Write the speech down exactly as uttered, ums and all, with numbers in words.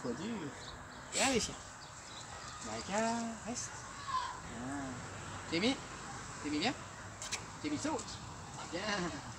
trop dur. Viens les chiens. Micah, reste. Ah. Timmy, Timmy viens. Timmy saute. Viens.